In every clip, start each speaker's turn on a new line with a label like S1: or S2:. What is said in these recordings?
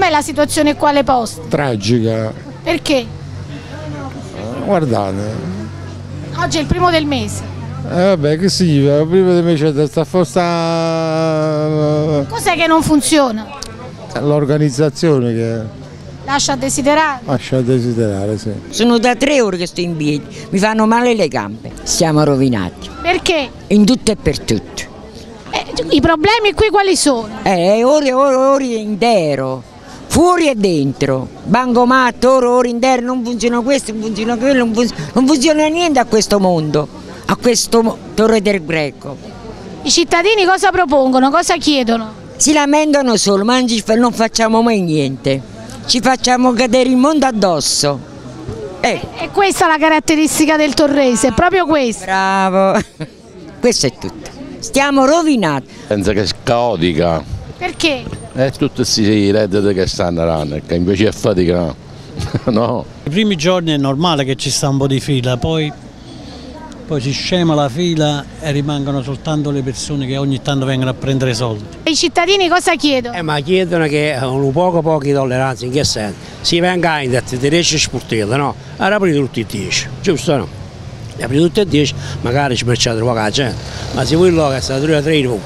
S1: Com'è la situazione qua alle poste?
S2: Tragica.
S1: Perché?
S2: Guardate.
S1: Oggi è il primo del mese.
S2: Vabbè, che significa? Prima di me c'è sta
S1: Cos'è che non funziona?
S2: l'organizzazione che
S1: Lascia a desiderare.
S2: lascia a desiderare, sì.
S3: Sono da 3 ore che sto in piedi, mi fanno male le gambe. Siamo rovinati,
S1: Perché?
S3: in tutto e per tutto.
S1: I problemi qui quali sono?
S3: Ore intero, fuori e dentro. Bancomat, ore intero, non funziona questo, non funziona quello, non funziona niente a questo mondo, a questo Torre del Greco.
S1: I cittadini cosa propongono? Cosa chiedono?
S3: Si lamentano solo, ma non facciamo mai niente. Ci facciamo cadere il mondo addosso.
S1: È questa la caratteristica del torrese, è proprio questa.
S3: Bravo. Questo è tutto. Stiamo rovinati.
S4: Penso che è caotica.
S1: Perché?
S4: È tutti questi redditi che stanno, che invece è fatica. No.
S5: I primi giorni è normale che ci sta un po' di fila, poi si scema la fila e rimangono soltanto le persone che ogni tanto vengono a prendere soldi.
S1: I cittadini cosa chiedono?
S6: Ma chiedono che un pochi tolleranza, in che senso? Si venga in detto di 10 sportelli, no? Allora aprite tutti e 10, giusto no? Aprite tutti e 10, magari ci merciate poca gente, ma se voi che sta 3 a 3 noi.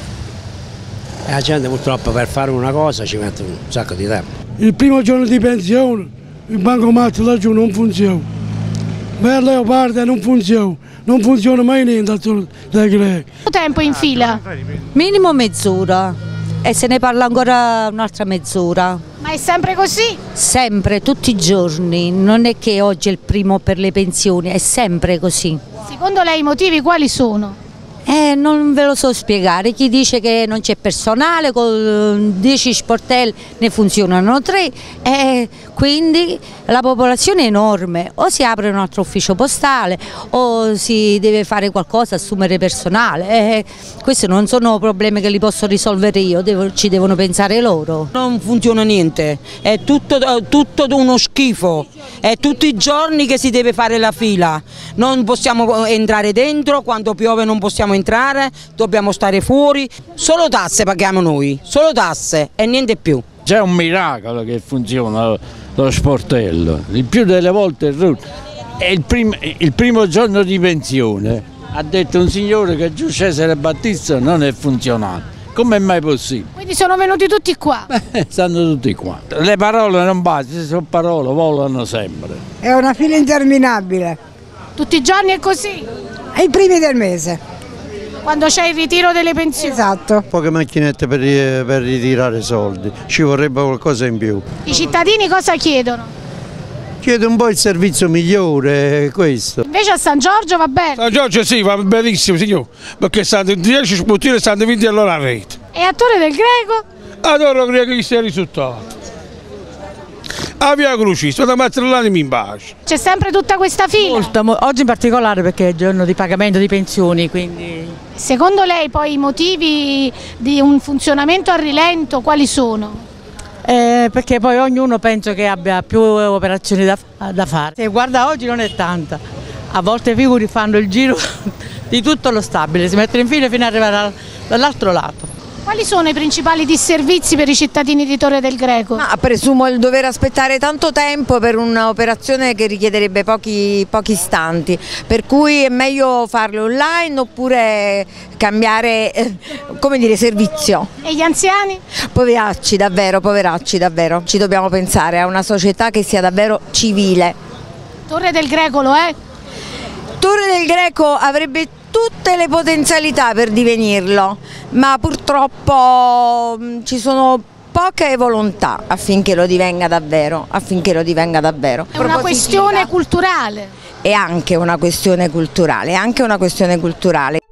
S6: E la gente purtroppo per fare una cosa ci mette un sacco di tempo.
S7: Il primo giorno di pensione, il bancomat laggiù non funziona. Per Leopardi non funziona mai niente al Torre del Greco.
S1: Quanto tempo in fila?
S8: Minimo mezz'ora e se ne parla ancora un'altra mezz'ora.
S1: Ma è sempre così?
S8: Sempre, tutti i giorni, non è che oggi è il primo per le pensioni, è sempre così.
S1: Secondo lei i motivi quali sono?
S8: Non ve lo so spiegare, chi dice che non c'è personale, con 10 sportelli ne funzionano 3, quindi la popolazione è enorme, o si apre un altro ufficio postale o si deve fare qualcosa, assumere personale, questi non sono problemi che li posso risolvere io, ci devono pensare loro.
S9: Non funziona niente, è tutto uno schifo, è tutti i giorni che si deve fare la fila, non possiamo entrare dentro, quando piove non possiamo entrare, dobbiamo stare fuori, solo tasse paghiamo noi, solo tasse e niente più.
S10: C'è un miracolo che funziona lo sportello, il più delle volte è il primo giorno di pensione, ha detto un signore che Giulio Cesare Battista non è funzionato. Come è mai possibile?
S1: Quindi sono venuti tutti qua?
S10: Stanno tutti qua. Le parole non bastano, sono parole, volano sempre.
S11: È una fila interminabile.
S1: Tutti i giorni è così?
S11: Ai primi del mese.
S1: Quando c'è il ritiro delle pensioni?
S11: Esatto.
S12: Poche macchinette per ritirare soldi, ci vorrebbe qualcosa in più.
S1: I cittadini cosa chiedono?
S12: Chiedo un po' il servizio migliore, questo.
S1: Invece a San Giorgio va bene?
S7: San Giorgio sì, va benissimo signor, perché stanno 10 sportelli stanno 20 all'ora a rete.
S1: E a Torre del Greco?
S7: A Torre del Greco che sia risultato. A Via Crucis, da Mazzellani in bacio.
S1: C'è sempre tutta questa fila?
S13: Oggi in particolare perché è il giorno di pagamento di pensioni, quindi...
S1: Secondo lei poi i motivi di un funzionamento a rilento quali sono?
S13: Perché poi ognuno penso che abbia più operazioni da fare. Se guarda oggi non è tanta, a volte i figuri fanno il giro di tutto lo stabile, si mettono in fila fino ad arrivare dall'altro lato.
S1: Quali sono i principali disservizi per i cittadini di Torre del Greco?
S14: Presumo il dover aspettare tanto tempo per un'operazione che richiederebbe pochi istanti, per cui è meglio farlo online oppure cambiare servizio.
S1: E gli anziani?
S14: Poveracci davvero, ci dobbiamo pensare a una società che sia davvero civile.
S1: Torre del Greco lo è?
S14: Torre del Greco avrebbe tutte le potenzialità per divenirlo, ma purtroppo ci sono poche volontà affinché lo divenga davvero.
S1: È una questione culturale.
S14: È anche una questione culturale,